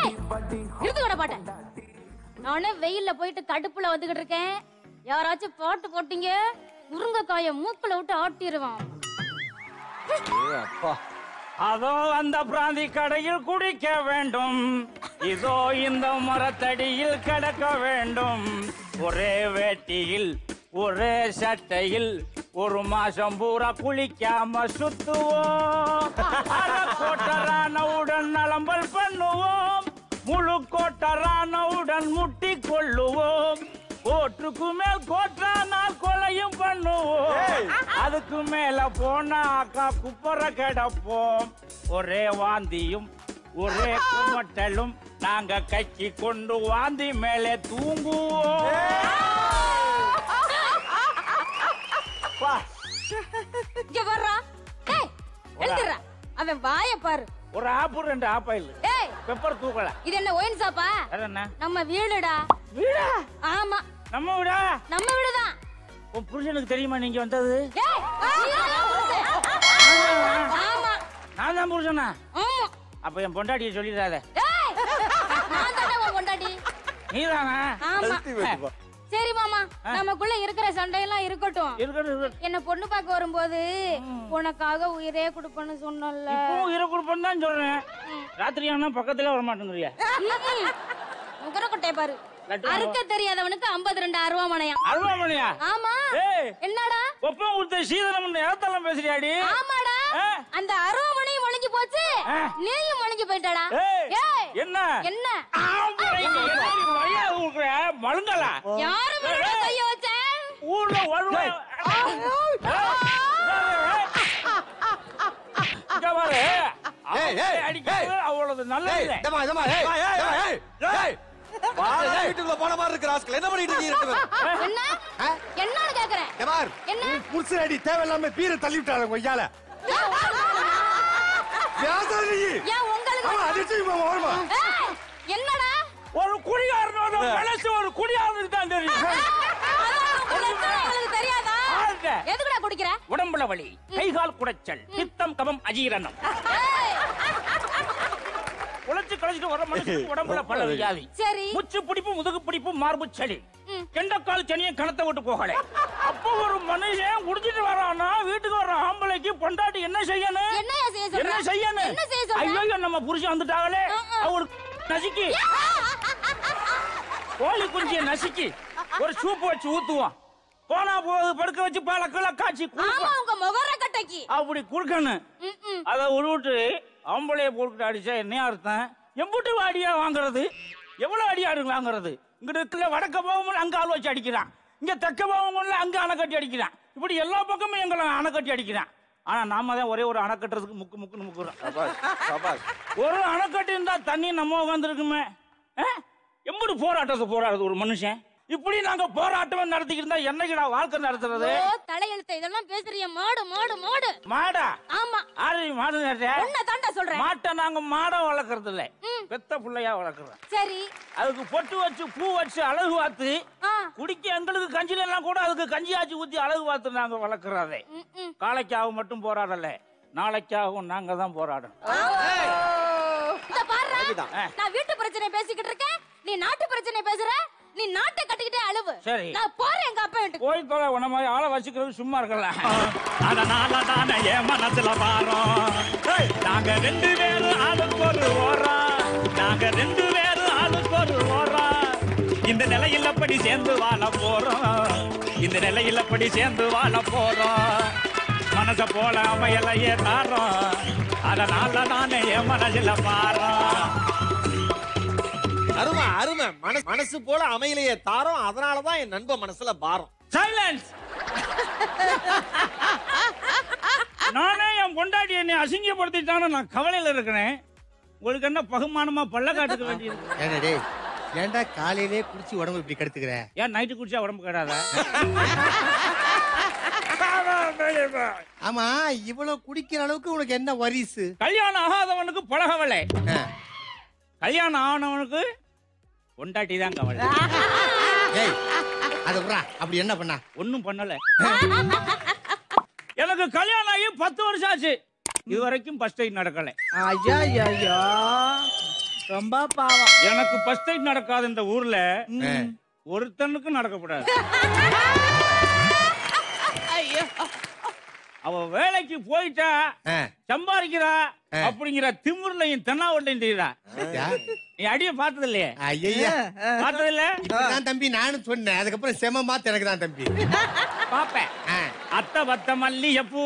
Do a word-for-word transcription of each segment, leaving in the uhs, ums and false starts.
நிறுத்து கூட பாட்டேன். நானே வெயில்ல போயிட்டு கடுப்புல வந்துகிட்டு இருக்கேன். யாராச்சும் பாட்டு போட்டீங்க முருங்கைக்காய மூக்குல விட்டு ஆட்டிடுவான். அப்பா அதோ அந்த பிராந்தி கடையில் குடிக்க வேண்டும், இதோ இந்த மரத்தடியில் கிடக்க வேண்டும். ஒரே வேட்டியில் ஒரே சட்டையில் ஒரு மாசம் பூரா குளிக்காம சுத்துவோம். கோட்டரானவுடன் நலம்பல் பண்ணுவோம், முழு கோட்டரானவுடன் முட்டி கொள்ளுவோம். கோட்டுக்கு மேல் கோட்டானால் கொலையும் பண்ணுவோம். அதுக்கு மேல போனா அக்கா குப்பரை கிடப்போம். ஒரே வாந்தியும் ஒரே குமட்டலும் நாங்க கைக்கு கொண்டு வாந்தி மேலே தூங்குவோம். இங்க வர்றா. டேய் எழுதுறா. அவன் வாயை பாரு. ஒரு ஆப்பு ரெண்டு ஆப்பாயில் டேய் பெப்பர் தூக்கல. இது என்ன ஒயின் சாப்பா? என்ன நம்ம வீடுடா. வீடா? ஆமா நம்ம வீடா? நம்ம வீடுதான். உன் புருஷனுக்கு தெரியுமா நீங்க வந்தது? டேய் ஆமா நான் தான் புருஷனா? ஆமா. அப்ப என் பொண்டாட்டியை சொல்லிடாத. டேய் நான் தானே உன் பொண்டாட்டி. நீதானா? ஆமா. சரி மாமா, நமக்குள்ள இருக்கிற சண்டையெல்லாம் இருக்கட்டும். இருக்கட்டும். என்ன பொண்ணு பார்க்க வரும்போது உனக்காக உயிரே கொடுப்பேன்னு சொன்னல. இப்போ உயிரை கொடுப்பேன்னு தான் சொல்றேன். ராத்திரி ஆனா பக்கத்துல வர மாட்டேங்கிறியா? முகரக்கொட்டை பாரு. அறுக்க தெரியாதவனுக்கு ஐம்பத்தி ரெண்டு அருவாமனையா? அருவாமனையா? ஆமா. என்னடா ஒப்பம் கொடுத்த சீதனம் ஏத்தலாம் பேசுறியாடி? ஆமாடா. அந்த அருவாமனையும் ஒளிஞ்சு போச்சு, நீயும் ஒளிஞ்சு போயிட்டடா. என்ன என்ன மழுங்கலா? யாரு மேல கைய வச்ச? ஊர்ல வருவா. அவ்வளவு நல்லது. வீட்டுக்குள்ள போன மாதிரி இருக்கு ராஸ்கல். என்ன பண்ணிட்டு இருக்கீங்க? என்ன என்னன்னு கேக்குறேன். கமார் என்ன புருஷன் அடி தேவையில்லாம பீரை தள்ளி விட்டாங்க கொய்யால. ஏன் உங்களுக்கு அடிச்சு வருமா? என்னடா ஒரு குடிகாரனோட மனசு ஒரு குடியாரனுக்கு தான் தெரியும். உங்களுக்கு தெரியாதா? எதுக்குடா குடிக்கிற? உடம்புல வலி, கைகால் குடைச்சல், பித்தம் கபம் அஜீரணம். உழைச்சு கழிச்சுட்டு வர மனுஷனுக்கு உடம்புல பல வியாதி. சரி. முச்சு பிடிப்பு, முதுகு பிடிப்பு, மார்பு சளி, கெண்டக்கால் சனியை கணத்தை விட்டு போகல. அப்போ ஒரு மனுஷன் குடிச்சிட்டு வரானா வீட்டுக்கு வர ஆம்பளைக்கு பொண்டாட்டி என்ன செய்யணும்? என்ன செய்யணும்? ஐயோ நம்ம புருஷன் வந்துட்டாங்களே, அவருக்கு நசுக்கி கோழி குஞ்சியை நசுக்கி ஒரு சூப்பு வச்சு ஊத்துவான். போனா போது படுக்க வச்சு பால கீழே காய்ச்சி அப்படி குடுக்கணும். அதை விட்டு ஆம்பளைய போட்டு அடிச்சா என்ன அர்த்தம்? எம்புட்டு அடியா வாங்குறது? எவ்வளவு அடியாடு வாங்குறது? இங்கிட்ட வடக்க போகும் அங்க ஆள் வச்சு அடிக்கிறான், இங்க தெக்க போகும் அங்க அணை கட்டி அடிக்கிறான். இப்படி எல்லா பக்கமும் எங்களை அணை கட்டி அடிக்கிறான். ஆனா நாம தான் ஒரே ஒரு அணை கட்டுறதுக்கு முக்கு முக்குன்னு முக்குறோம். ஒரு அணை கட்டி இருந்தா தண்ணி நம்ம உட்காந்துருக்குமே. எம்புட்டு போராட்டத்தை போராடுறது ஒரு மனுஷன். இப்படி நாங்க போராட்டம் நடத்திக்கிட்டு இருந்தா என்னைக்குடா வாழ்க்கை நடத்துறது? தலையெழுத்து இதெல்லாம் பேசுறிய. மாடு மாடு மாடு மாடா? ஆமா. ஆறு மாடு உன்னை தாண்டா சொல்றேன். மாட்டை நாங்க மாடை வளர்க்கறது இல்ல, பெத்த பிள்ளையா வளர்க்கறோம். சரி. அதுக்கு பொட்டு வச்சு பூ வச்சு அழகு பார்த்து குடிக்க எங்களுக்கு கஞ்சில எல்லாம் கூட அதுக்கு கஞ்சி ஆச்சு ஊத்தி அழகு பார்த்து நாங்க வளர்க்கறதே. காலைக்காக மட்டும் போராடல, நாளைக்காகவும் நாங்க தான் போராடணும். நான் வீட்டு பிரச்சனை பேசிக்கிட்டு இருக்கேன், நீ நாட்டு பிரச்சனை பேசுற. நீ நாட்டை கட்டிக்கிட்டே அழுவு. சரி நான் போறேன் எங்க அப்பா வீட்டுக்கு. போய் தொலை. உன மாதிரி ஆளை வச்சுக்கிறது சும்மா இருக்கல. அதனால தானே என் மனசுல பாரோம். நாங்க ரெண்டு பேரும் ஆளுக்கு ஒரு ஓரம், நாங்க ரெண்டு பேரும் ஆளுக்கு ஒரு ஓரம். இந்த நிலையில படி சேர்ந்து வாழ போறோம், இந்த நிலையில படி சேர்ந்து வாழ போறோம். மனச போல அமையலையே தாரோம், அதனால தானே என் மனசுல பாரோம். அருமை அருமை. மனசு மனசு போல அமையிலேயே தாரோம், அதனாலதான் என் நண்பன் மனசுல பாரம். சைலன்ஸ். நானே என் பொண்டாட்டி என்னை அசிங்கப்படுத்திட்டான நான் கவலையில இருக்கிறேன். உங்களுக்கு என்ன பகுமானமா பல்ல காட்டுக்க வேண்டியது? ஏன்டா காலையிலே குடிச்சு உடம்பு இப்படி கெடுத்துக்கிற? ஏன் நைட்டு குடிச்சா உடம்பு கெடாதா? ஆமா, இவ்வளவு குடிக்கிற அளவுக்கு உனக்கு என்ன வரிசு? கல்யாணம் ஆகாதவனுக்கு பழகவலை, கல்யாணம் ஆனவனுக்கு பொண்டாட்டி தான் கவலை. அப்படி என்ன பண்ணா? ஒன்னும் பண்ணல. எனக்கு கல்யாணம் ஆகி பத்து வருஷம் ஆச்சு, இது வரைக்கும் ஃபர்ஸ்ட் டைம் நடக்கல. ஐயா ஐயா ரொம்ப பாவம். எனக்கு ஃபர்ஸ்ட் டைம் நடக்காத இந்த ஊர்ல ஒருத்தனுக்கு நடக்கப்படாது. அவ வேலைக்கு போயிட்டா சம்பாதிக்கிறா அப்படிங்கிற திமுருலையும் தென்னாவட்டையும் தெரியுறா. நீ அடிய பார்த்தது இல்லையே? ஐயா பார்த்தது இல்ல? இப்பதான் தம்பி நானும் சொன்னேன். அதுக்கப்புறம் செம மாத்து எனக்கு தான் தம்பி பாப்பேன். அத்த பத்த மல்லிகைப்பூ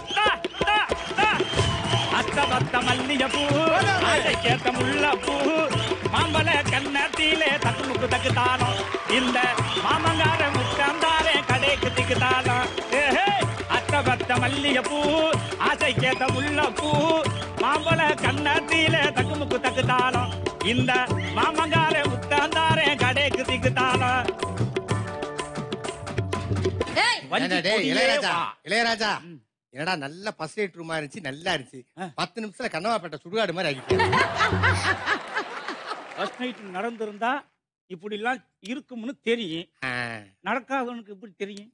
அத்த பத்த மல்லிகைப்பூ கேத்த முள்ளப்பூ மாம்பழ கண்ணத்திலே தக்கு முக்கு தக்கு தானம் இந்த மாமங்கார முக்காந்தாரே கடைக்கு திக்கு தானம். அத்த பத்த மல்லிகைப்பூ ஆசை கேத்த முள்ளப்பூ மாம்பழ கண்ணத்திலே தக்கு முக்கு தக்கு தானம் இந்த மாமங்கார முக்காந்தாரே கடைக்கு திக்கு தானம். இளையராஜா இளையராஜா என்னடா நல்ல பஸ் லைட் ரூமா இருந்துச்சு, நல்லா இருந்துச்சு. பத்து நிமிஷத்துல கண்ணவாப்பட்ட சுடுகாடு மாதிரி ஆகிட்டு. ஃபர்ஸ்ட் நைட் நடந்திருந்தா இப்படி எல்லாம் இருக்கும்னு தெரியும். நடக்காதவனுக்கு எப்படி தெரியும்?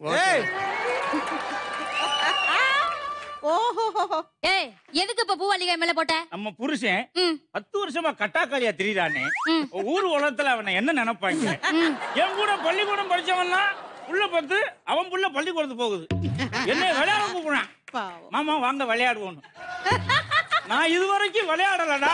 ஏய் எதுக்கு இப்ப பூவாளிகை மேல போட்ட? நம்ம புருஷன் பத்து வருஷமா கட்டாக்காளியா திரியிறானே, ஊர் உலகத்துல அவனை என்ன நினைப்பாங்க? என் கூட பள்ளிக்கூடம் படிச்சவன்னா புள்ள பத்து அவன் புள்ள பள்ளிக்கூடத்து போகுது, என்ன விளையாட கூப்பிடுறான். மாமா வாங்க விளையாடுவோம். நான் இதுவரைக்கும் விளையாடலடா.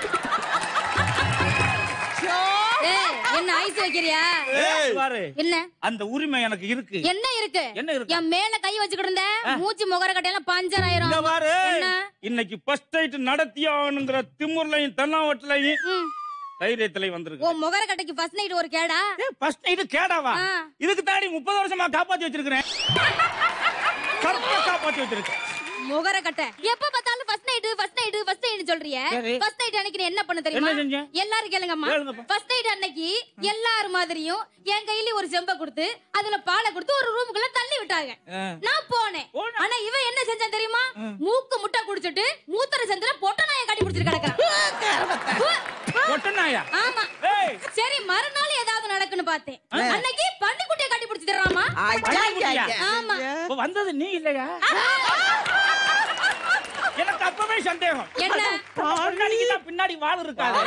என்ன ஐஸ் வைக்கிறியா? என்ன அந்த உரிமை எனக்கு இருக்கு. என்ன இருக்கு? என்ன இருக்கு? என் மேல கை வச்சுக்கிட்டு இருந்த மூச்சு முகர கட்டையெல்லாம் பஞ்சர் ஆயிரும். இன்னைக்கு ஃபர்ஸ்ட் நைட் நடத்தியானுங்கிற திமுர்லையும் தென்னாவட்டிலையும் தைரியத்திலையும் வந்திருக்கு. ஓ முகர கட்டைக்கு ஃபர்ஸ்ட் நைட் ஒரு கேடா? First night கேடாவா? இதுக்கு தாண்டி முப்பது வருஷமா காப்பாத்தி வச்சிருக்கிறேன். கரெக்டா காப்பாத்தி வச்சிருக்கேன். முகர கட்டை எப்ப பார்த்தாலும் first night first night first night சொல்றியே. ஃபர்ஸ்ட் நைட் அன்னைக்கு நீ என்ன பண்ண தெரியுமா? எல்லாரும் கேளுங்கம்மா. ஃபர்ஸ்ட் நைட் அன்னைக்கு எல்லார் மாதிரியும் என் கையில ஒரு செம்ப கொடுத்து அதுல பாலை கொடுத்து ஒரு ரூமுக்குள்ள தள்ளி விட்டாங்க. நான் போனேன். ஆனா இவன் என்ன செஞ்சான் தெரியுமா? மூக்கு முட்டை குடிச்சிட்டு மூத்திர சந்தில பொட்டநாய கட்டி பிடிச்சிட்டு கிடக்குறான். பொட்டநாயா? ஆமா. சரி மறுநாள் ஏதாவது நடக்குன்னு பார்த்தேன். அன்னைக்கு பன்னிக்குட்டியை கட்டி பிடிச்சிடுறாமா. ஆமா. வந்தது நீ இல்லையா? எனக்கு அப்பவே சந்தேகம். என்ன பின்னாடி வால் இருக்காது.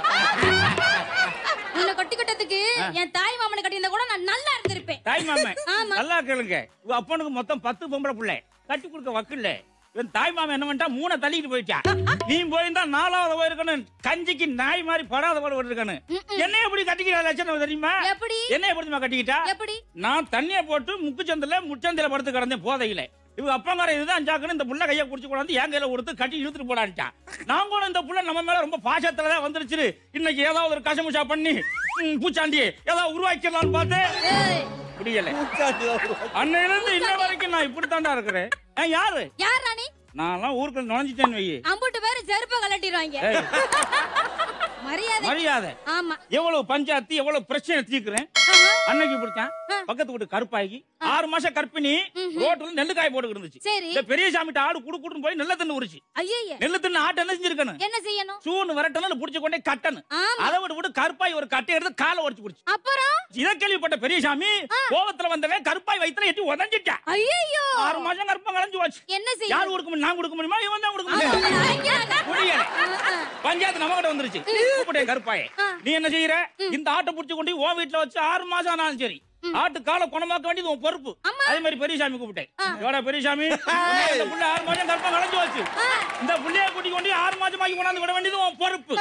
உன்னை கட்டி கட்டத்துக்கு என் தாய் மாமனை கட்டியிருந்தா கூட நான் நல்லா இருந்திருப்பேன். தாய் மாமன் நல்லா கேளுங்க. அப்பனுக்கு மொத்தம் பத்து பொம்பளை பிள்ளை கட்டி கொடுக்க வக்கில்ல. என் தாய் மாமன் என்ன பண்ணிட்டா மூணை தள்ளிட்டு போயிட்டா. நீ போயிருந்தா நாலாவது போயிருக்கணும். கஞ்சிக்கு நாய் மாதிரி படாத போட இருக்கணும். என்ன எப்படி கட்டிக்கிற லட்சணம் தெரியுமா? என்ன எப்படி கட்டிக்கிட்டா? நான் தண்ணிய போட்டு முக்கு சந்தில முச்சந்தில படுத்து கிடந்தேன் போதையில. இவங்க அப்பங்கார இதுதான் அஞ்சாக்குன்னு இந்த புள்ள கையை குடிச்சு கொண்டாந்து என் கையில கொடுத்து கட்டி இழுத்துட்டு போடான்ட்டான். நான் கூட இந்த புள்ள நம்ம மேல ரொம்ப பாசத்துலதான் வந்துருச்சு. இன்னைக்கு ஏதாவது ஒரு கசமுஷா பண்ணி பூச்சாண்டி ஏதாவது உருவாக்கிடலாம்னு பார்த்து முடியல. அன்னையில இருந்து இன்ன வரைக்கும் நான் இப்படித்தாண்டா இருக்கிறேன். யாரு யார் ராணி? நான் ஊருக்குள்ள நுழைஞ்சிட்டேன்னு வை. அம்புட்டு பேரு செருப்ப கலட்டிடுவாங்க. மரியாதை மரியாதை. ஆமா. எவ்வளவு பஞ்சாயத்து எவ்வளவு பிரச்சனை தீர்க்கிறேன். அன்னைக்கு பிடிச்சான் பக்கத்து வீட்டு கருப்பாகி ஆறு மாசம் கற்பிணி ரோட்ல நெல்லு காய போட்டு இருந்துச்சு. இந்த பெரிய சாமிட்ட ஆடு குடு குடுன்னு போய் நெல்ல தின்னு உரிச்சு. நெல்லு தின்னு ஆட்டு என்ன செஞ்சிருக்கணும்? என்ன செய்யணும்? சூன்னு வரட்டணும் புடிச்சு கொண்டே கட்டணும். அதை விட்டு விட்டு கருப்பாய் ஒரு கட்டை எடுத்து காலை உடைச்சு குடிச்சு. அப்புறம் இதை கேள்விப்பட்ட பெரிய சாமி கோவத்துல வந்தவன் கருப்பாய் வயித்துல எட்டி உதஞ்சிட்டான். ஐயோ ஆறு மாசம் கருப்பா கலஞ்சு போச்சு. என்ன செய்ய? யாரு கொடுக்க முடியும்? நான் கொடுக்க முடியுமா? இவன் தான் கொடுக்க முடியும். முடியல. பஞ்சாயத்து நம்ம கிட்ட வந்துருச்சு. கூப்பிட்டேன் கருப்பாயே, நீ என்ன செய்யற? இந்த ஆட்டை புடிச்சு கொண்டு உன் வீட்டுல வச்சு ஆறு மாசம் ஆனாலும் சரி ஆட்டு காலை குணமாக்க வேண்டியது உன் பொறுப்பு. அதே மாதிரி பெரியசாமி கூப்பிட்டேன். எவ்வளோ பெரியசாமி, இந்த புள்ள ஆறு மாசம் கற்பா கலஞ்சு வச்சு இந்த புள்ளைய கூட்டி கொண்டு ஆறு மாசம் ஆகி கொண்டாந்து விட வேண்டியது உன் பொறுப்பு.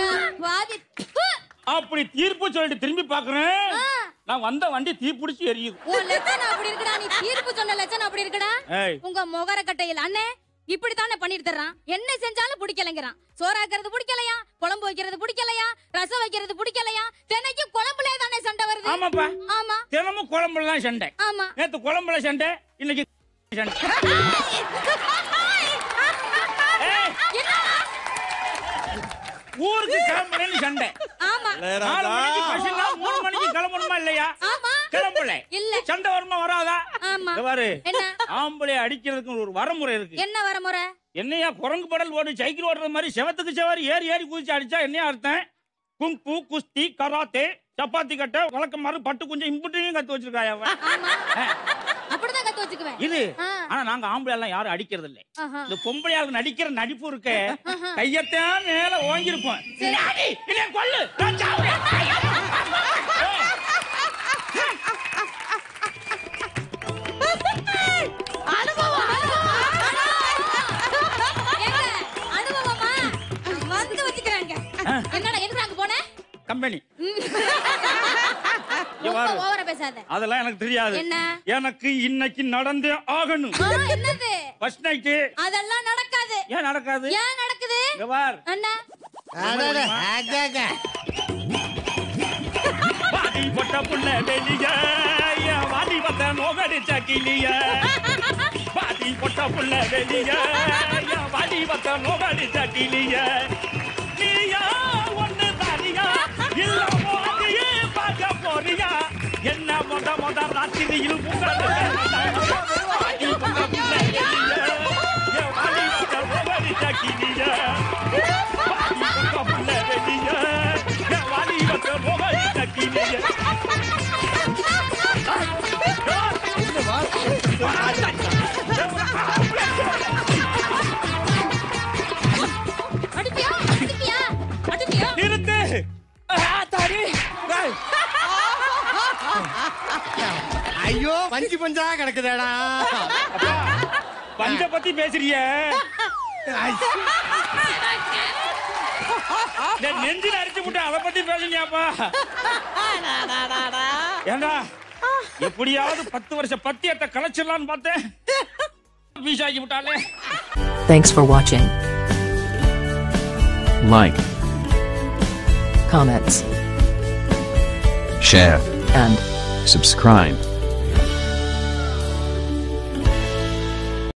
அப்படி தீர்ப்பு சொல்லிட்டு திரும்பி பாக்குறேன். நான் வந்த வண்டி தீ பிடிச்சி எரியுது. அப்படி இருக்கடா. நீ தீர்ப்பு சொன்ன லட்சணம் அப்படி இருக்கடா. உங்க முகர கட்டையில் அண்ணே இப்படித்தானே பண்ணிட்டு தர்றான். என்ன செஞ்சாலும் பிடிக்கலைங்கிறான். சோறாக்குறது பிடிக்கலையா, குழம்பு வைக்கிறது பிடிக்கலையா, ரசம் வைக்கிறது பிடிக்கலையா, தினைக்கு குழம்புலே தானே சண்டை வருது. ஆமாப்பா. ஆமா. தினமும் குழம்புல தான் சண்டை. ஆமா. நேத்து குழம்புல சண்டை, இன்னைக்கு சண்டை. ஊருக்கு கிளம்புறேன்னு சண்டை. ஆமா. நாலு மணிக்கு பஸ்னா மூணு மணிக்கு கிளம்பணுமா இல்லையா? ஆமா. கிளம்பல. இல்ல. சண்டை வருமா வராதா? ஆமா. பாரு. என்ன? ஆம்பளை அடிக்கிறதுக்கு ஒரு வரமுறை இருக்கு. என்ன வரமுறை? என்னையா குரங்கு படல் ஓடி சைக்கிள் ஓடுற மாதிரி செவத்துக்கு செவரி ஏறி ஏறி குதிச்சு அடிச்சா என்னையா அர்த்தம்? குங்கு, குஸ்தி, கராத்தே, சப்பாத்தி கட்ட, வழக்கம் மாதிரி பட்டு குஞ்சம் இம்புட்டையும் கத்து வச்சிருக்காயா? அப்படிதான் பார்த்து வச்சுக்குவேன். இது ஆ. ஆனா நாங்க ஆம்பளை எல்லாம் யாரும் அடிக்கிறது இல்ல. ஆஹா. இந்த பொம்பளையாளுக்கு நடிக்கிற நடிப்பு இருக்க கையத்தான் மேல ஓங்கிருப்போம். அடி இல்ல கொல்லு நான் சாவுறேன். அனுபவம் ஏங்க, அனுபவமா வந்து வச்சுக்கிறாங்க. என்னடா எதுக்கு அங்க போனே? கம்பெனி ஓவரா பேசாத. அதெல்லாம் எனக்கு தெரியாது. என்ன? எனக்கு இன்னைக்கு நடந்தே ஆகணும். ஆ, என்னது? First night. அதெல்லாம் நடக்காது. ஏன் நடக்காது? ஏன் நடக்குது? இங்க பார். அண்ணா அடடே, ஆகாக. வாடி போட்ட புள்ள வெளிய வாடி வந்த மோகடி சக்கிலிய வாடி போட்ட புள்ள வெளிய வாடி வந்த மோகடி சக்கிலிய நீயா ஒண்ணு தானியா இல்ல மோதியே பார்க்க போறியா என்ன மொத மொத ராத்திரியில் புகழ் வாடி போட்ட புள்ள வெளிய வாடி வந்த மோகடி சக்கிலிய வாடி போட்ட புள்ள வெளிய வாடி வந்த மோகடி சக்கிலிய அடிப்பியா? அடிப்பியா? அடிப்பியா? நிறுத்து. தாடி. ஐயோ பஞ்சு பஞ்சா கிடக்குதேடா. பஞ்ச பத்தி பேசுறிய நெஞ்சில் அடிச்சு விட்டு அதை பத்தி பேசுனியாப்பா? ஏண்டா எப்படியாவது பத்து வருஷம் பத்தியத்தை கலைச்சிடலான்னு பார்த்தேன். வீசாக்கி விட்டாலே. Thanks for watching. Like, Comments share, and subscribe.